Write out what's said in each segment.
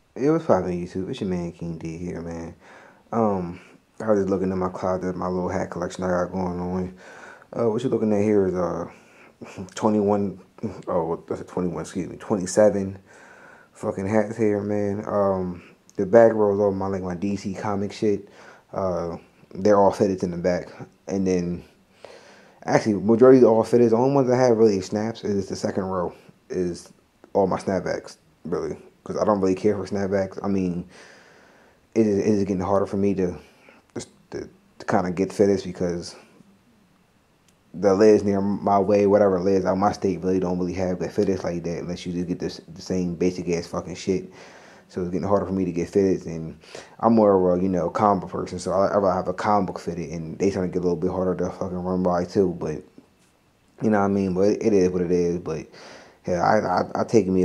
It was popping YouTube. It's your man King D here, man. Um, I was just looking at my closet, my little hat collection I got going on. What you looking at here is 21. Oh, that's a 21. Excuse me, 27 fucking hats here, man. The back rows all my DC comic shit. Uh, they're all fitted in the back, and then actually majority all fitted. The only ones I have really snaps is the second row is all my snapbacks really because I don't really care for snapbacks. I mean, it is getting harder for me to kind of get fitteds because the lids near my way, whatever lids out my state, really don't really have the fitteds like that unless you just get the same basic ass fucking shit. So it's getting harder for me to get fitted, and I'm more of a comic book person, so I rather have a comic book fitted, and they trying to get a little bit harder to fucking run by too. But you know what I mean. But it is what it is. But yeah, I take me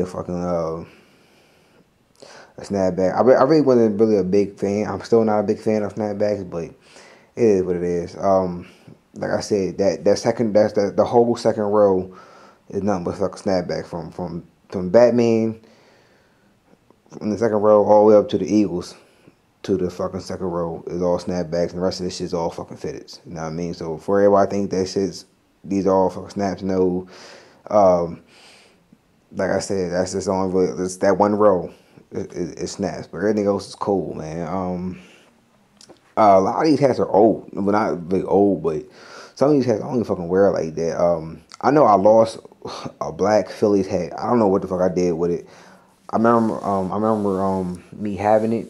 a snapback. I really wasn't really a big fan. I'm still not a big fan of snapbacks, but it is what it is. Like I said, the whole second row is nothing but fucking snapback from Batman in the second row all the way up to the Eagles to the fucking second row is all snapbacks, and the rest of this shit's all fucking fitteds. You know what I mean? So for everybody, I think that shit's these are all fucking snaps. No, um, like I said, that's just only really, it's that one row. It snaps, but everything else is cool, man. A lot of these hats are old, well not really old, but some of these hats I don't even fucking wear like that. I know I lost a black Phillies hat. I don't know what the fuck I did with it. I remember me having it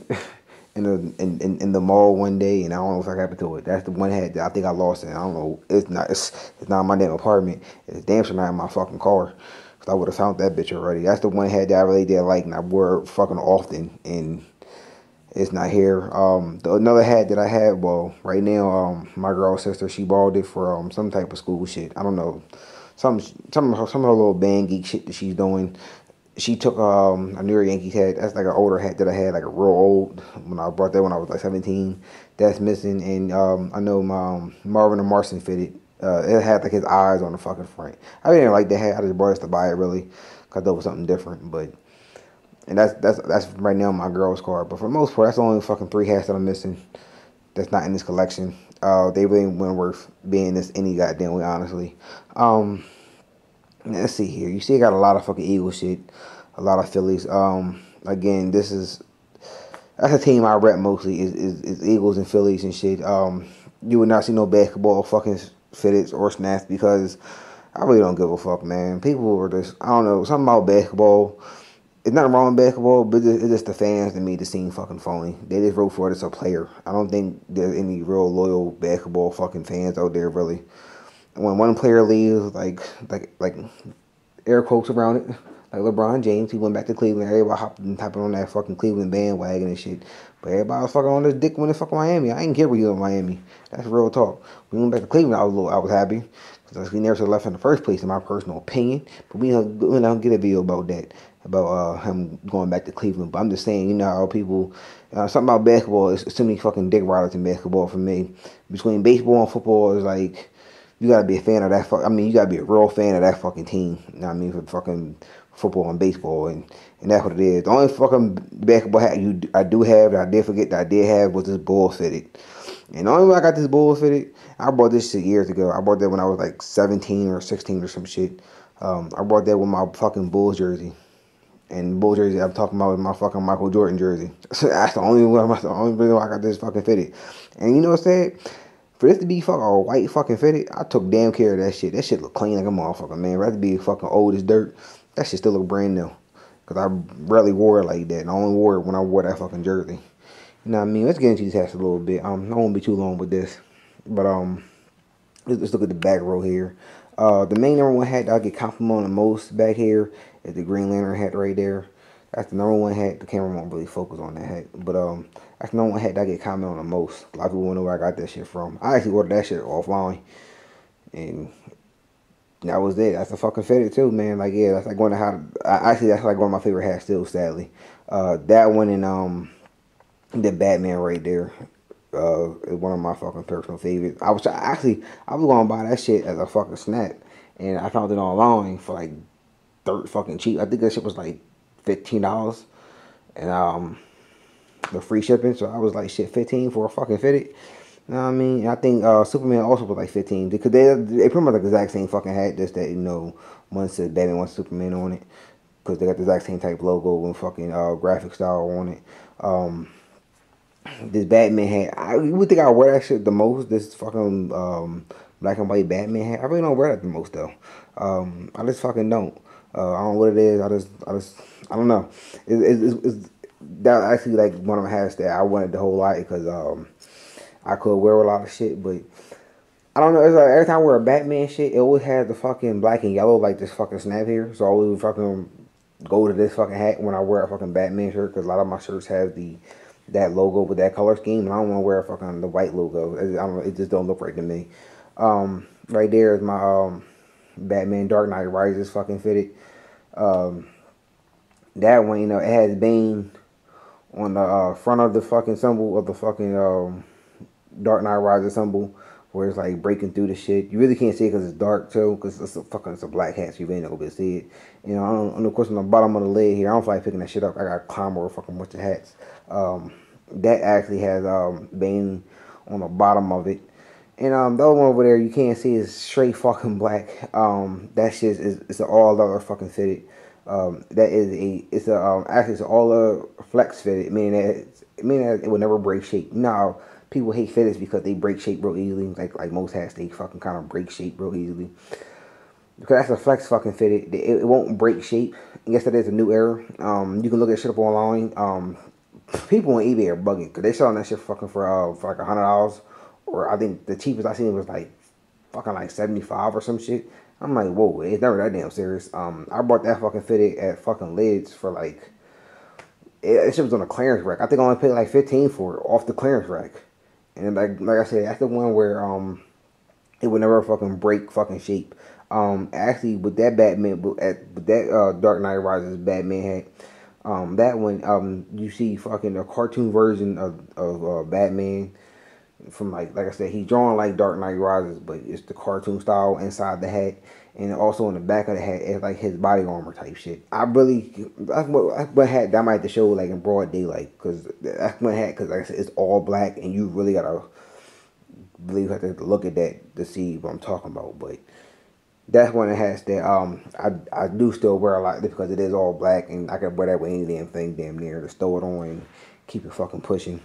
in the mall one day, and I don't know what happened to it. That's the one hat that I think I lost it. I don't know. It's not in my damn apartment. It's damn sure not in my fucking car. Cause I would have found that bitch already. That's the one hat that I really did like, and I wore it fucking often, and it's not here. Another hat that I had, well, right now, my girl's sister, she borrowed it for some type of school shit. I don't know, some of her little band geek shit that she's doing. She took a New York Yankees hat. That's like an older hat that I had, like a real old when I bought that when I was like 17. That's missing, and I know my Marvin and Marson fitted. It had like his eyes on the fucking front. I didn't like the hat. I just bought it to buy it really, cause that was something different. But and that's right now my girl's car. But for the most part, that's the only fucking three hats that I'm missing. That's not in this collection. They really weren't worth being this any goddamn way, honestly. Um, let's see here. You see, I got a lot of fucking Eagles shit, a lot of Phillies. Again, that's a team I rep mostly is Eagles and Phillies and shit. You would not see no basketball fucking fitteds or snaps because I really don't give a fuck, man. People are just I don't know something about basketball. It's nothing wrong with basketball, but it's just the fans that made the scene fucking phony. They just root for it as a player. I don't think there's any real loyal basketball fucking fans out there really. When one player leaves, like air quotes around it, like LeBron James, he went back to Cleveland. Everybody hopping on that fucking Cleveland bandwagon and shit. But everybody was fucking on this dick when they fucking Miami. I didn't care when you were in Miami. That's real talk. When we went back to Cleveland, I was happy because we never should have left in the first place, in my personal opinion. But we don't get a video about that, about him going back to Cleveland. But I'm just saying, you know how people, something about basketball is too many fucking dick riders in basketball for me. Between baseball and football is like you gotta be a fan of that. I mean, you gotta be a real fan of that fucking team. You know what I mean? For fucking football and baseball, and that's what it is. The only fucking basketball hat I do have that I did forget that I did have was this bull fitted. And the only way I got this bull fitted, I bought this shit years ago. I bought that when I was like 17 or 16 or some shit. I bought that with my fucking Bulls jersey. And Bulls jersey I'm talking about is my fucking Michael Jordan jersey. So that's the only one. That's the only reason why I got this fucking fitted. And you know what's sad? For this to be fucking a white fucking fitted, I took damn care of that shit. That shit look clean like a motherfucker, man. Rather be fucking old as dirt. That shit still look brand new. Cause I rarely wore it like that. And I only wore it when I wore that fucking jersey. You know what I mean? Let's get into these hats a little bit. I won't be too long with this. But let's look at the back row here. The main number one hat that I get complimented on the most back here is the Green Lantern hat right there. That's the number one hat. The camera won't really focus on that hat. But that's the number one hat that I get complimented on the most. A lot of people want to know where I got that shit from. I actually ordered that shit offline. And that was it. That's a fucking fitted too, man. Like, yeah, that's like one of how. Actually, that's like one of my favorite hats still, sadly. That one and the Batman right there. Is one of my fucking personal favorites. I was gonna buy that shit as a fucking snap, and I found it online for like dirt fucking cheap. I think that shit was like $15, and the free shipping. So I was like, shit, 15 for a fucking fitted. You know what I mean? And I think Superman also was like 15 because they pretty much like the exact same fucking hat, just that one said Batman, one Superman on it, because they got the exact same type logo and fucking graphic style on it. This Batman hat, you would think I wear that shit the most. This fucking black and white Batman hat, I really don't wear that the most though. I just fucking don't. I don't know what it is. I don't know. It's that actually like one of the hats that I wanted the whole lot because I could wear a lot of shit, but I don't know. It's like every time I wear a Batman shit, it always has the fucking black and yellow, like this fucking snap here. So I always fucking go to this fucking hat when I wear a fucking Batman shirt because a lot of my shirts have that logo with that color scheme, and I don't want to wear fucking the white logo. I don't know. It just don't look right to me. Right there is my Batman Dark Knight Rises fucking fitted. That one, it has Bane on the front of the fucking symbol of the fucking Dark Knight Rises symbol, where it's like breaking through the shit. You really can't see it because it's dark too, because it's a black hat, so you ain't gonna be able to see it. And of course on the bottom of the lid here, I don't feel like picking that shit up. I got to climb over a fucking bunch of hats. That actually has Bane on the bottom of it. And the other one over there you can't see is straight fucking black. That shit is it's an all other fucking fitted. That is actually it's an all other flex fitted, meaning that it will never break shape. Now people hate fitteds because they break shape real easily. Like most hats, they fucking kind of break shape real easily. Because that's a flex fucking fitted. It won't break shape. I guess that is a new era. You can look at shit up online. People on eBay are bugging because they selling that shit fucking for like $100. Or I think the cheapest I seen was like fucking like 75 or some shit. I'm like, whoa, it's never that damn serious. I bought that fucking fitted at fucking Lids for like, it shit was on a clearance rack. I think I only paid like 15 for it off the clearance rack. And like I said, that's the one where it would never fucking break fucking shape. Actually with that Batman, with that Dark Knight Rises Batman hat, that one you see fucking a cartoon version of Batman. From like I said, he's drawn like Dark Knight Rises, but it's the cartoon style inside the hat, and also on the back of the hat, it's like his body armor type shit. That's what hat that I might have to show like in broad daylight, because that's my hat. Because like I said, it's all black, and you really gotta have to look at that to see what I'm talking about. But that's one of the hats that I do still wear a lot because it is all black, and I can wear that with any damn thing damn near. Just throw it on and keep it fucking pushing.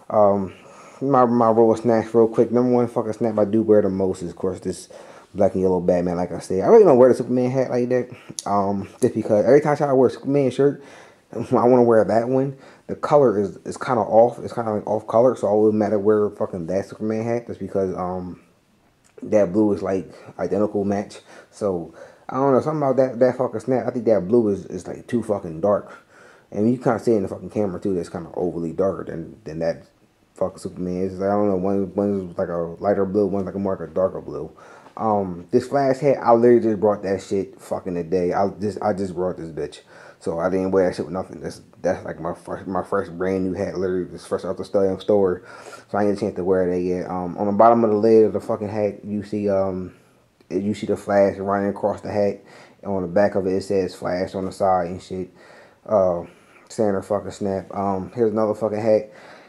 My roll of snacks real quick. Number one fucking snack I do wear the most is of course this black and yellow Batman. Like I said, I really don't wear the Superman hat like that. Just because every time I wear a Superman shirt, I want to wear that one. The color is kind of off. It's kind of like off color, so it wouldn't matter wear fucking that Superman hat just because that blue is like identical match. So I don't know, something about that fucking snap. I think that blue is like too fucking dark, and you kind of see it in the fucking camera too. That's kind of overly darker than that fucking Superman is. Like, I don't know, one's like a lighter blue, one's like a more like a darker blue. This Flash hat, I literally just brought that shit fucking today. I just brought this bitch, so I didn't wear that shit with nothing. That's like my first brand new hat, literally just fresh out the store. So I ain't get a chance to wear that yet. On the bottom of the lid of the fucking hat, you see the Flash running across the hat, and on the back of it, it says Flash on the side and shit. Standard fucking snap. Here's another fucking hat.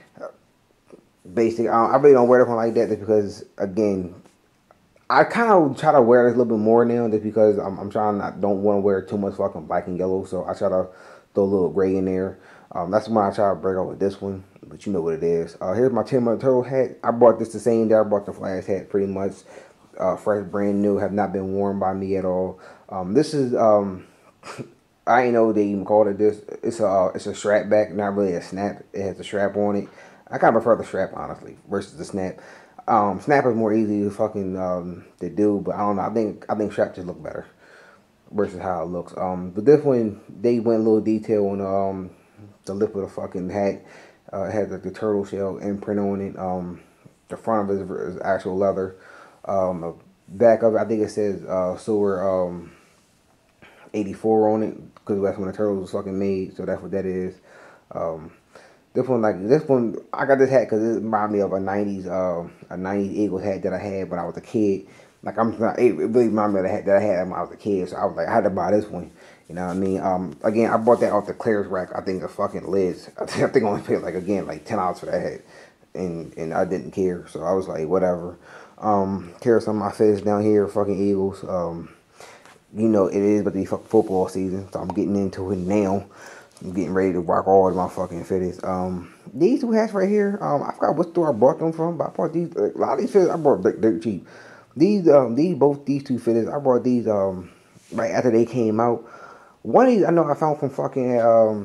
Basic. I really don't wear that one like that just because, again, I kind of try to wear this a little bit more now just because I'm trying don't want to wear too much fucking black and yellow, so I try to throw a little gray in there. That's when I try to break out with this one, but you know what it is. Here's my Tim Turtle hat. I bought this the same day I bought the Flash hat, pretty much. Fresh, brand new, have not been worn by me at all. This is I ain't know they even called it this. It's a strap back, not really a snap. It has a strap on it. I kind of prefer the strap, honestly, versus the snap. Snap is more easy to fucking to do, but I don't know. I think strap just look better versus how it looks. But this one they went a little detail on the lip of the fucking hat. It has like the turtle shell imprint on it. The front of it is actual leather. The back of it, I think it says Silver 84 on it because that's when the turtles was fucking made. So that's what that is. This one, I got this hat because it reminded me of a '90s Eagles hat that I had when I was a kid. Like it really reminded me of the hat that I had when I was a kid. So I was like, I had to buy this one. You know what I mean? Again, I bought that off the clearance rack. I think the fucking lids. I think I only paid like again like $10 for that hat, and I didn't care. So I was like, whatever. Care some of my fitteds down here, fucking Eagles. You know it is, but the football season, so I'm getting into it now. I'm getting ready to rock all of my fucking fitteds. These two hats right here. I forgot what store I bought them from, but I bought these. A lot of these fitteds I bought dirt cheap. These two fitteds I bought these right after they came out. One of these I know I found from fucking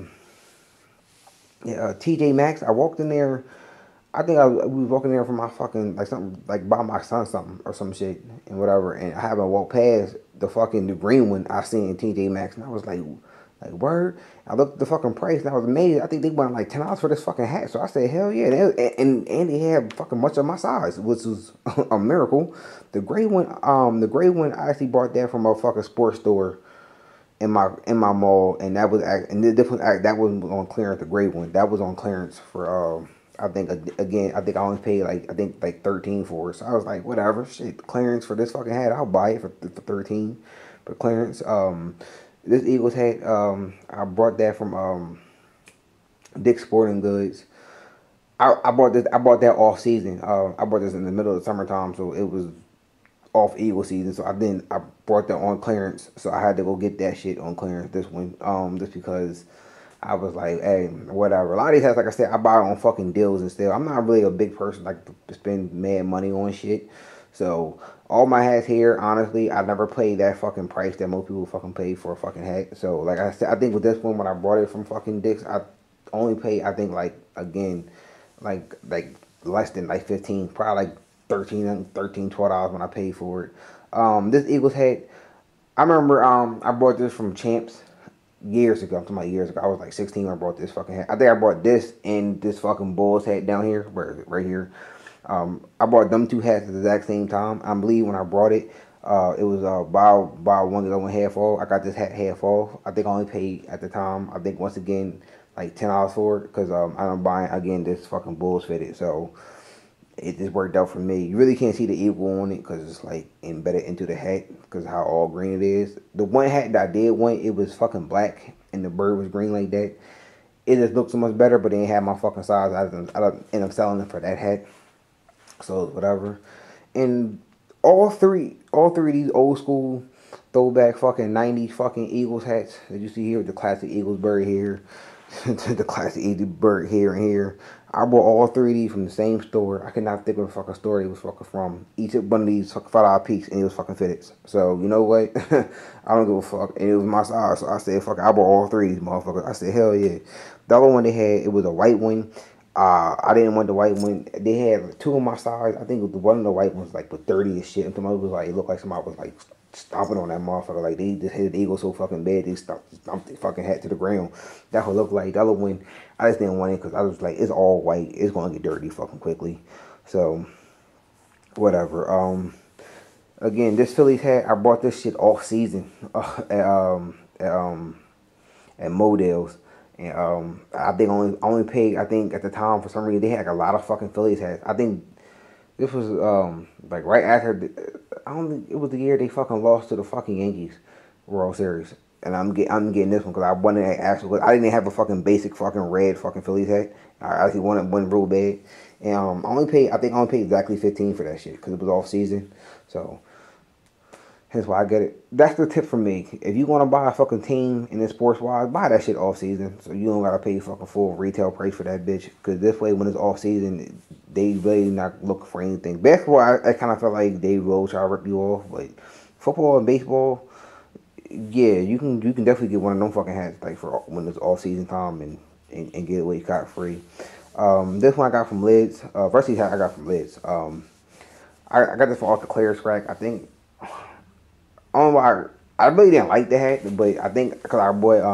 TJ Maxx. I walked in there. I think we was walking there for my fucking like something like buy my son something or some shit and whatever. And I haven't walked past the green one I seen in TJ Maxx, and I was like word. I looked at the fucking price and I was amazed. I think they went like $10 for this fucking hat. So I said hell yeah. And they had fucking much of my size, which was a miracle. The gray one I actually bought that from a fucking sports store in my mall, and that was that was on clearance. The gray one that was on clearance for I think again I think I only paid like 13 for it. So I was like whatever shit, clearance for this fucking hat, I'll buy it for 13 for clearance. This Eagles hat, I bought that from Dick's Sporting Goods. I bought that off season. I bought this in the middle of the summertime, so it was off Eagle season. So I bought that on clearance. So I had to go get that shit on clearance this one. Just because I was like, hey, whatever. A lot of these hats, like I said, I buy it on fucking deals and stuff. I'm not really a big person like to spend mad money on shit. So all my hats here, honestly, I never paid that fucking price that most people fucking pay for a fucking hat. So like I said, I think with this one when I bought it from fucking Dick's, I only paid I think like again like less than like 15, probably like 13 $12 when I paid for it. This Eagles hat, I remember I bought this from Champs years ago. I'm talking about years ago. I was like 16 when I bought this fucking hat. I think I bought this and this fucking Bulls hat down here. Where is it? Right here. I bought them two hats at the exact same time. I believe when I brought it, it was buy one get one half off. I got this hat half off. I think I only paid at the time. I think once again like $10 for it because I'm buying again this fucking Bulls fitted. So it just worked out for me. You really can't see the eagle on it because it's like embedded into the hat because how all green it is. The one hat that I did want, it was fucking black and the bird was green like that. It just looked so much better, but they didn't have my fucking size. I ended up selling it for that hat. So whatever. And all three of these old school throwback fucking 90s fucking Eagles hats that you see here with the classic Eagles bird here, the classic Eagles bird here and here. I bought all three of these from the same store. I could not think of a fucking store it was fucking from. Each one of these fucking $5 piece, and it was fucking fitted. So you know what? I don't give a fuck. And it was my size, so I said, fuck it. I bought all three of these motherfuckers. I said, hell yeah. The other one they had, it was a white one. I didn't want the white one. They had two of my size. I think the one of the white ones like with 30 and shit. And somebody was like, it looked like somebody was like stomping on that motherfucker. Like they just hit the eagle so fucking bad they stomped the fucking hat to the ground. That's what it looked like. The other one, I just didn't want it because I was like, it's all white. It's gonna get dirty fucking quickly. So whatever. Again, this Phillies hat, I bought this shit off season at Modell's. And I think only paid, I think at the time for some reason they had like a lot of fucking Phillies hats. I think this was like right after I don't think it was the year they fucking lost to the fucking Yankees World Series. And I'm getting this one because I wanted to actually, I didn't have a fucking basic fucking red fucking Phillies hat. I actually wanted one real bad. And I think I only paid exactly 15 for that shit because it was off season. So that's why I get it. That's the tip from me. If you want to buy a fucking team in the sports wise, buy that shit off season. So you don't gotta pay fucking full retail price for that bitch. Cause this way, when it's off season, they really not looking for anything. Basketball, I kind of felt like they will try to rip you off, but football and baseball, yeah, you can definitely get one of them fucking hats like for when it's off season time and get away scot free. This one I got from Lids. Varsity hat I got from Lids. I got this for off the clearance rack. I think. I really didn't like the hat, but I think because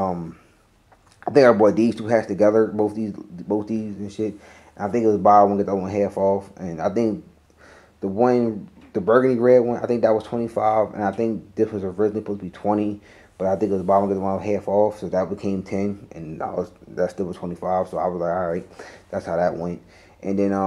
I bought these two hats together, both these and shit. And I think it was buy one get the other one half off, and I think the burgundy red one, I think that was 25, and I think this was originally supposed to be 20, but I think it was buy one get the one half off, so that became 10, and that still was 25. So I was like, all right, that's how that went, and then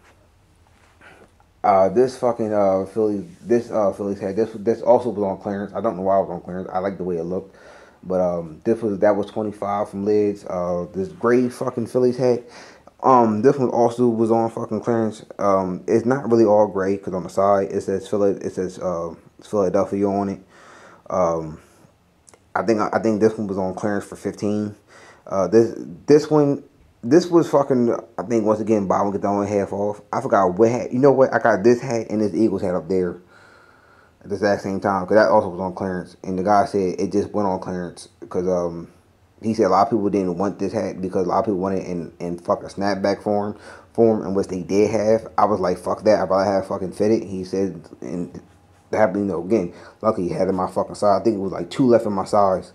this fucking Phillies hat. This also was on clearance. I don't know why it was on clearance. I like the way it looked. But that was 25 from Lids. This gray fucking Phillies hat. This one also was on fucking clearance. It's not really all gray because on the side it says Philadelphia on it. Um, I think this one was on clearance for 15. This one this was fucking, I think once again buy one get the only half off. I forgot what hat. You know what? I got this hat and this Eagles hat up there at the exact same time because that also was on clearance. And the guy said it just went on clearance because he said a lot of people didn't want this hat because a lot of people wanted it in fucking snapback form in which they did have. I was like, fuck that. I'd rather have fucking fitted. He said, and that happened, you know, again, luckily he had it in my fucking size. I think it was like 2 left in my size.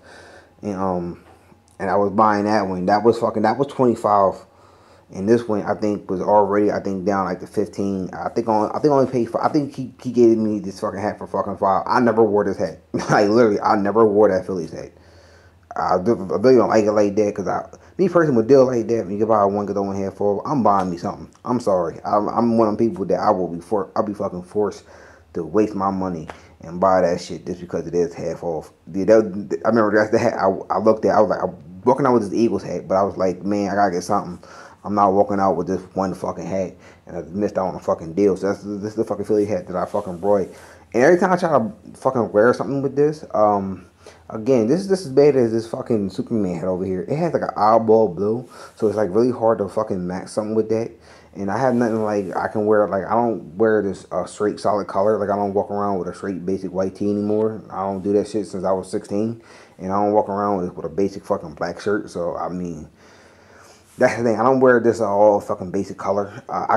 And I was buying that one. That was 25. And this one I think was already down like to 15. I think only paid for. I think he gave me this fucking hat for fucking 5. I never wore this hat. Like literally, I never wore that Phillies hat. I really don't like it like that because me personally would deal like that. When you can buy one get the one half off, I'm buying me something. I'm sorry. I'm one of them people that I'll be fucking forced to waste my money and buy that shit just because it is half off. I remember that's the hat I looked at. I was like, I'm walking out with this Eagles hat, but I was like, man, I gotta get something. I'm not walking out with this one fucking hat, and I missed out on a fucking deal. So this is the fucking Philly hat that I fucking brought. And every time I try to fucking wear something with this, again, this is as bad as this fucking Superman hat over here. It has like an eyeball blue, so it's like really hard to fucking match something with that. And I have nothing like I can wear. Like I don't wear this straight solid color. Like I don't walk around with a straight basic white tee anymore. I don't do that shit since I was 16, and I don't walk around with a basic fucking black shirt. So I mean, that's the thing. I don't wear this all fucking basic color.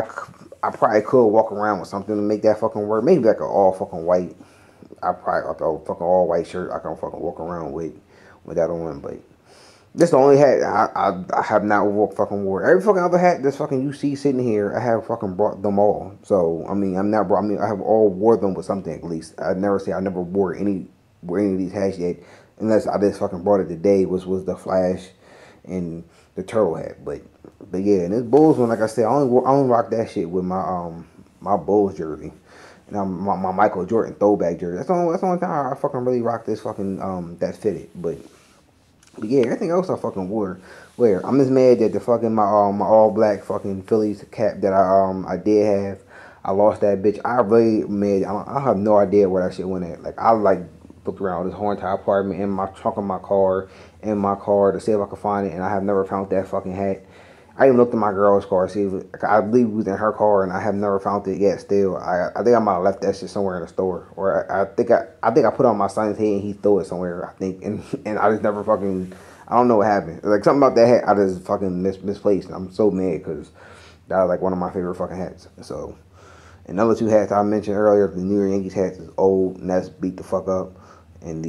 I probably could walk around with something to make that fucking work. Maybe like an all fucking white. I probably like a fucking all white shirt I can fucking walk around with that on. But this the only hat I have not fucking wore. Every fucking other hat this fucking you see sitting here, I have fucking brought them all. So I mean, I have all wore them with something at least. I never wore any of these hats yet, unless I just fucking brought it today, which was the Flash and the turtle hat. But yeah, and this Bulls one, like I said, I only rock that shit with my Bulls jersey. And my Michael Jordan throwback jersey. That's the only time I fucking really rock this fucking that fitted. But yeah, everything else I fucking wore. I'm just mad that the fucking my all black fucking Phillies cap that I did have, I lost that bitch. I really mad. I have no idea where that shit went at. Like I looked around this whole entire apartment, in my trunk of my car, to see if I could find it, and I have never found that fucking hat. I even looked at my girl's car, see if I believe it was in her car, and I have never found it yet. Still, I think I might have left that shit somewhere in the store, or I think I put it on my son's head and he threw it somewhere. I think, and I just never fucking, I don't know what happened. Like something about that hat, I just fucking misplaced. I'm so mad because that was like one of my favorite fucking hats. So, and the other 2 hats I mentioned earlier, the New York Yankees hats is old and that's beat the fuck up, and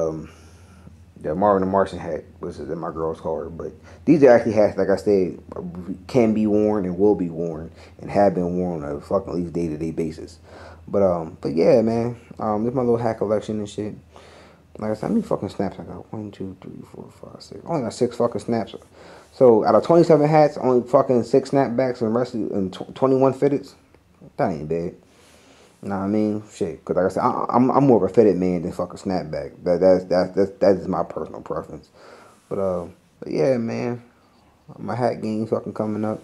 the Marvin the Martian hat was in my girl's car. But these are actually hats, like I said, can be worn and will be worn and have been worn on a fucking at least day-to-day basis. But yeah, man. This is my little hat collection and shit. Like I said, how many fucking snaps I got? 1, 2, 3, 4, 5, 6. I only got 6 fucking snaps. So out of 27 hats, only fucking 6 snapbacks and the rest and 21 fitteds. That ain't bad. You know what I mean? Shit, because like I said, I'm more of a fitted man than fucking snapback. That is my personal preference. But yeah, man, my hat game fucking coming up.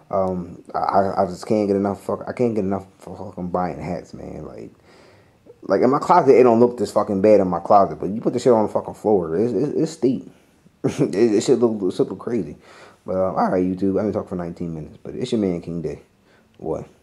I just can't get enough. I can't get enough for fucking buying hats, man. Like in my closet, it don't look this fucking bad in my closet, but you put the shit on the fucking floor, it's steep. it should look crazy. But all right, YouTube, I've been talking for 19 minutes, but it's your man King Day. What?